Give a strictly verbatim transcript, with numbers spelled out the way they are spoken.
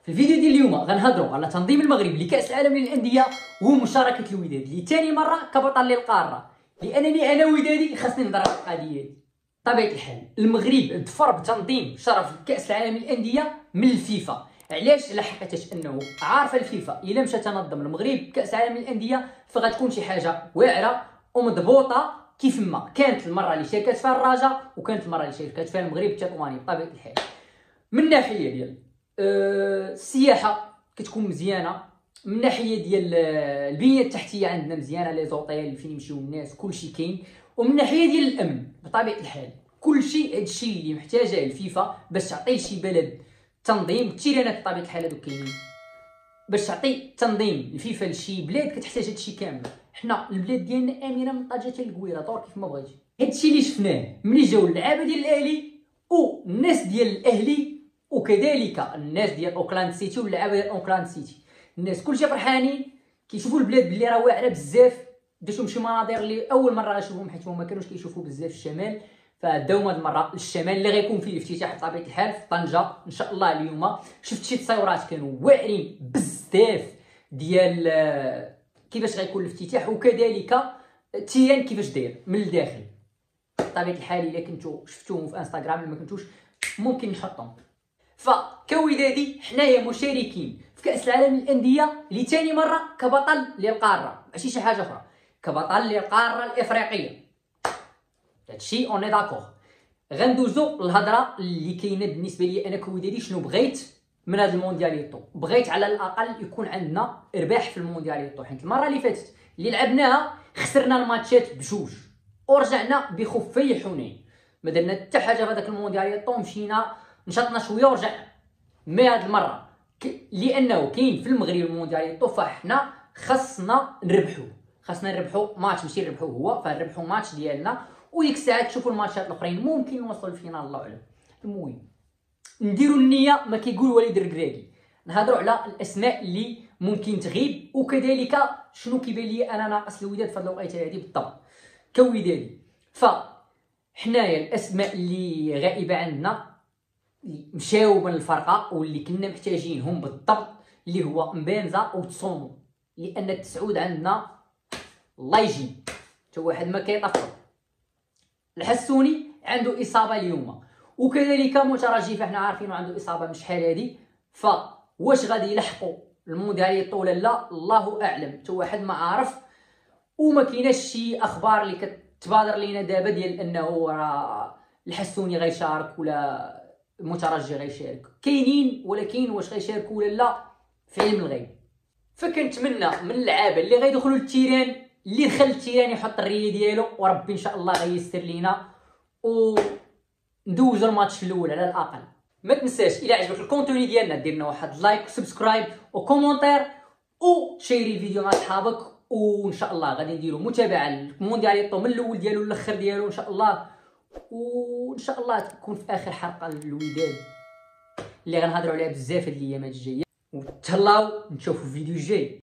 في الفيديو ديال اليوم غنهضروا على تنظيم المغرب لكأس العالم للأندية ومشاركة الوداد لثاني مرة كبطل للقارة، لأنني أنا ودادي خاصني نهضر على القضية دي. طبيعة الحال المغرب ظفر بتنظيم شرف كأس العالم للأندية من الفيفا. علاش؟ لحقتاش انه عارفه الفيفا الا مشى تنظم المغرب كأس العالم للأندية فغتكون شي حاجه واعره ومضبوطه كيف ما كانت المره اللي شاركت فيها الرجاء وكانت المره اللي شاركت فيها المغرب التطواني. بطبيعه الحال من ناحيه ديال أه السياحه كتكون مزيانه، من ناحيه ديال البنيه التحتيه عندنا مزيانه، لي زوطيل فين يمشيو الناس كلشي كاين، ومن ناحيه ديال الامن بطبيعه الحال كلشي هادشي اللي محتاجه الفيفا باش تعطي لشي بلد تنظيم. التيرانات بطبيعه الحال هادو كاينين باش تعطي تنظيم الفيفا لشي بلاد كتحتاج هادشي كامل. حنا البلاد ديالنا امنه من طاجه حتى للكويره دور كيف ما بغيتي. هادشي اللي شفناه ملي جاو اللعابه ديال الاهلي والناس ديال الاهلي وكذلك الناس ديال اوكلاند سيتي واللعابه ديال اوكلاند سيتي، الناس كلشي فرحانين كيشوفوا البلاد بلي راه واعره بزاف، داتهم شي مناظر اللي اول مره غنشوفهم حيت هما ما كانوش كيشوفوا بزاف الشمال، فداو هاد المره للشمال اللي غيكون فيه الافتتاح بطبيعه الحال في طنجه ان شاء الله اليوم. شفت شي تصاورات كانوا واعرين بزاف ديال كيفاش غيكون الافتتاح وكذلك التيران كيفاش داير من الداخل. بطبيعه الحال الا كنتو شفتوهم في انستغرام ما كنتوش ممكن نحطهم. فكودادي حنايا مشاركين في كأس العالم للأندية لثاني مرة كبطل للقارة، ماشي شي حاجة أخرى، كبطل للقارة الإفريقية. هادشي اوني داكوغ. غندوزو للهضرة اللي كاينة بالنسبة لي أنا كودادي. شنو بغيت من هاد الموندياليتو؟ بغيت على الأقل يكون عندنا رباح في الموندياليتو، حيت المرة اللي فاتت اللي لعبناها خسرنا الماتشات بجوج ورجعنا بخفي حنين، ما درنا حتى حاجة في هذاك الموندياليتو، مشينا نشطنا شويه ورجعنا. مي هاد المره ك... لانه كاين في المغرب الموندياليتو فاحنا خاصنا نربحو، خاصنا نربحو ماتش ماشي نربحو هو، فنربحو ماتش ديالنا وديك الساعه تشوفوا الماتشات الاخرين ممكن نوصلوا للفينال الله اعلم. المهم نديروا النيه ما كيقول وليد الركراكي، نهضروا على الاسماء اللي ممكن تغيب وكذلك شنو كيبان لي انا ناقص الوداد في هاد الوقيته هادي بالضبط كودادي. ف حنايا الاسماء اللي غائبه عندنا مشاو من الفرقه واللي كنا محتاجينهم بالضبط اللي هو مبانزا وتسونو، لان التسعود عندنا الله يجيب حتى واحد ما كيطفر. الحسوني عنده اصابه اليوم وكذلك مترجي فاحنا عارفين عنده اصابه من شحال هادي، فواش غادي يلحقوا الموندياليتو ولا لا الله اعلم، حتى واحد ما عارف. وما كايناش شي اخبار اللي كتبادر لينا دابا ديال انه راه الحسوني غيشارك ولا المترجي غيشارك، كاينين ولكن واش غيشاركوا ولا لا في علم الغيب. فكنتمنى من اللعابه اللي غيدخلوا للتيران اللي دخل التيران يحط الريه ديالو، وربي ان شاء الله غيسر لينا وندوزو الماتش الاول على الاقل. ما تنساش الى عجبك الكونتوني ديالنا دير لنا واحد لايك وسبسكرايب وكومونتير وشيري الفيديو مع صحابك، وان شاء الله غادي نديروا متابعه للموندياليتو من الاول ديالو للاخر ديالو ان شاء الله، وان شاء الله تكون في اخر حلقه للوداد اللي غنهضروا عليها بزاف هاد الايامات الجايه. وتهلاو نشوفوا الفيديو الجاي.